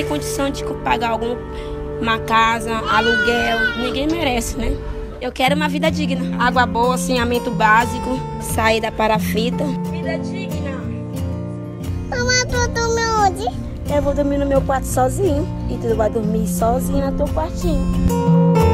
condição de pagar uma casa, aluguel. Ninguém merece, né? Eu quero uma vida digna. Água boa, saneamento básico, sair da parafita. Vida digna. Mamãe, tu vai dormir onde? Eu vou dormir no meu quarto sozinho. E tu vai dormir sozinho no teu quartinho.